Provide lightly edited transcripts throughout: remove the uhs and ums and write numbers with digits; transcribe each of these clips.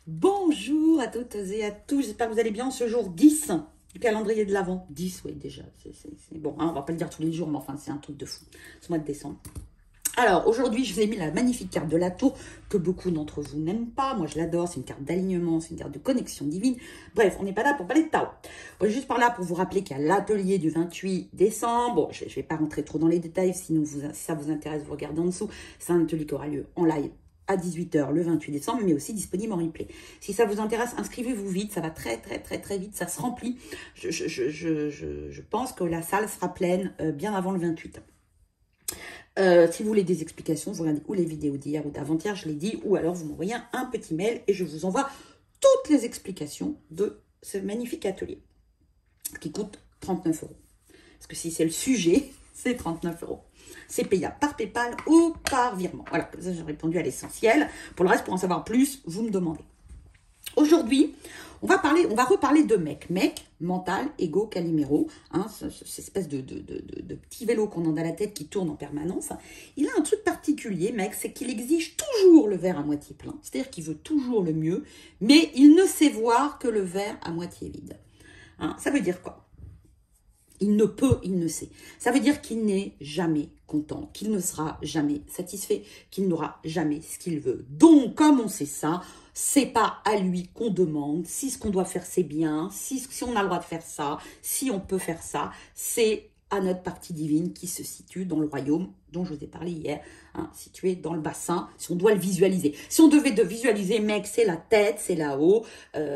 Bonjour à toutes et à tous, j'espère que vous allez bien ce jour 10 du calendrier de l'Avent. 10, oui déjà, c'est bon, hein, on va pas le dire tous les jours, mais enfin c'est un truc de fou, ce mois de décembre. Alors aujourd'hui je vous ai mis la magnifique carte de la tour que beaucoup d'entre vous n'aiment pas, moi je l'adore, c'est une carte d'alignement, c'est une carte de connexion divine. Bref, on n'est pas là pour parler de tarot. On est juste par là pour vous rappeler qu'il y a l'atelier du 28 décembre. Bon, je ne vais pas rentrer trop dans les détails, sinon si ça vous intéresse, vous regardez en dessous. C'est un atelier qui aura lieu en live à 18 h le 28 décembre, mais aussi disponible en replay. Si ça vous intéresse, inscrivez-vous vite, ça va très vite, ça se remplit. Je pense que la salle sera pleine bien avant le 28. Si vous voulez des explications, vous regardez ou les vidéos d'hier ou d'avant-hier, je l'ai dit, ou alors vous m'envoyez un petit mail et je vous envoie toutes les explications de ce magnifique atelier qui coûte 39 €. Parce que si c'est le sujet, c'est 39 €. C'est payable par PayPal ou par virement. Voilà, comme ça j'ai répondu à l'essentiel. Pour le reste, pour en savoir plus, vous me demandez. Aujourd'hui, on va reparler de mec. Mec, mental, ego, Calimero. Hein, cette espèce de petit vélo qu'on a dans la tête qui tourne en permanence. Il a un truc particulier, mec, c'est qu'il exige toujours le verre à moitié plein. C'est-à-dire qu'il veut toujours le mieux, mais il ne sait voir que le verre à moitié vide. Hein, ça veut dire quoi? Il ne peut, il ne sait. Ça veut dire qu'il n'est jamais content, qu'il ne sera jamais satisfait, qu'il n'aura jamais ce qu'il veut. Donc, comme on sait ça, c'est pas à lui qu'on demande si ce qu'on doit faire c'est bien, si on a le droit de faire ça, si on peut faire ça. C'est à notre partie divine qui se situe dans le royaume dont je vous ai parlé hier, hein, situé dans le bassin, si on doit le visualiser. Si on devait visualiser, mec, c'est la tête, c'est là-haut,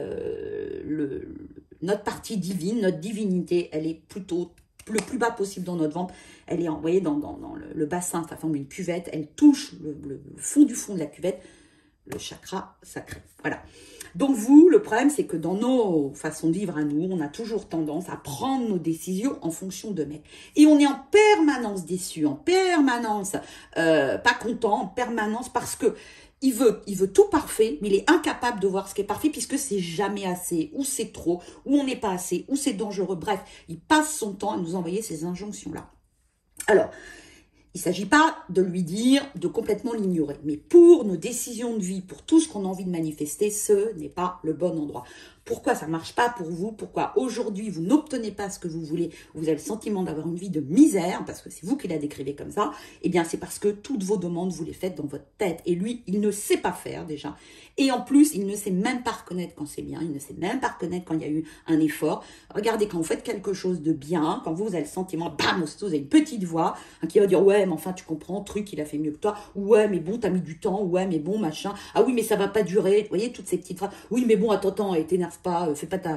notre partie divine, notre divinité, elle est plutôt le plus bas possible dans notre ventre. Elle est, vous voyez, dans le bassin, ça forme une cuvette, elle touche le fond de la cuvette, le chakra sacré. Voilà. Donc vous, le problème, c'est que dans nos façons de vivre à nous, on a toujours tendance à prendre nos décisions en fonction de mec. Et on est en permanence déçu, en permanence pas content, en permanence parce que il veut tout parfait, mais il est incapable de voir ce qui est parfait puisque c'est jamais assez, ou c'est trop, ou on n'est pas assez, ou c'est dangereux. Bref, il passe son temps à nous envoyer ces injonctions-là. Alors, il ne s'agit pas de lui dire de complètement l'ignorer, mais pour nos décisions de vie, pour tout ce qu'on a envie de manifester, ce n'est pas le bon endroit. Pourquoi ça ne marche pas pour vous? Pourquoi aujourd'hui vous n'obtenez pas ce que vous voulez? Vous avez le sentiment d'avoir une vie de misère, parce que c'est vous qui la décrivez comme ça. Eh bien, c'est parce que toutes vos demandes, vous les faites dans votre tête. Et lui, il ne sait pas faire déjà. Et en plus, il ne sait même pas reconnaître quand c'est bien. Il ne sait même pas reconnaître quand il y a eu un effort. Regardez, quand vous faites quelque chose de bien, quand vous avez le sentiment, bam, vous avez une petite voix hein, qui va dire, ouais, mais enfin, tu comprends, truc, il a fait mieux que toi. Ouais, mais bon, t'as mis du temps. Ouais, mais bon, machin. Ah oui, mais ça va pas durer. Vous voyez, toutes ces petites phrases. Oui, mais bon, attends, t'énerve pas, fais pas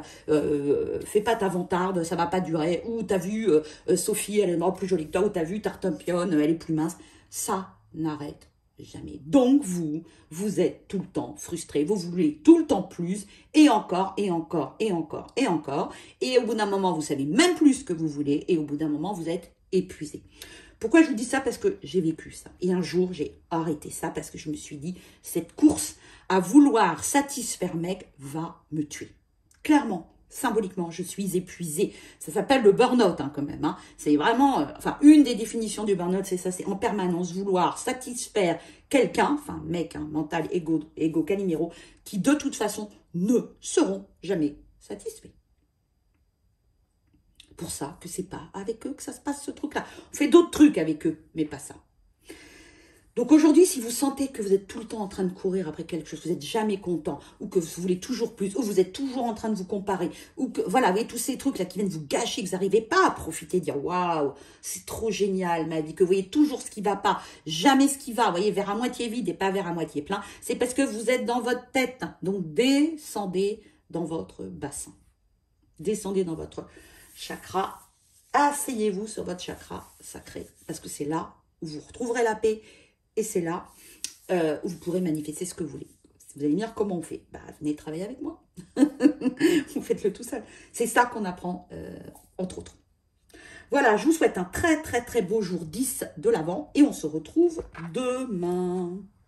ta vantarde, ça va pas durer. Ou t'as vu Sophie, elle est plus jolie que toi. Ou t'as vu Tartampion, elle est plus mince. Ça n'arrête jamais. Donc vous êtes tout le temps frustré. Vous voulez tout le temps plus et encore et encore et encore et encore. Et au bout d'un moment, vous savez même plus ce que vous voulez. Et au bout d'un moment, vous êtes épuisé. Pourquoi je vous dis ça? Parce que j'ai vécu ça. Et un jour, j'ai arrêté ça parce que je me suis dit, cette course à vouloir satisfaire mec va me tuer. Clairement, symboliquement, je suis épuisée. Ça s'appelle le burn-out hein, quand même. Hein. C'est vraiment, enfin, une des définitions du burn-out, c'est ça, c'est en permanence vouloir satisfaire quelqu'un, enfin, mec, hein, mental, ego, Calimero, qui de toute façon ne seront jamais satisfaits. Pour ça que c'est pas avec eux que ça se passe ce truc-là. On fait d'autres trucs avec eux, mais pas ça. Donc aujourd'hui, si vous sentez que vous êtes tout le temps en train de courir après quelque chose, vous n'êtes jamais content, ou que vous voulez toujours plus, ou vous êtes toujours en train de vous comparer, ou que, voilà, vous voyez, tous ces trucs-là qui viennent vous gâcher, que vous n'arrivez pas à profiter, dire, waouh, c'est trop génial ma vie, que vous voyez toujours ce qui ne va pas, jamais ce qui va, vous voyez, vers à moitié vide et pas vers à moitié plein, c'est parce que vous êtes dans votre tête. Donc descendez dans votre bassin. Descendez dans votre chakra, asseyez-vous sur votre chakra sacré, parce que c'est là où vous retrouverez la paix, et c'est là où vous pourrez manifester ce que vous voulez. Vous allez me dire comment on fait. Bah, venez travailler avec moi. Vous faites-le tout seul. C'est ça qu'on apprend, entre autres. Voilà, je vous souhaite un très beau jour 10 de l'Avent, et on se retrouve demain.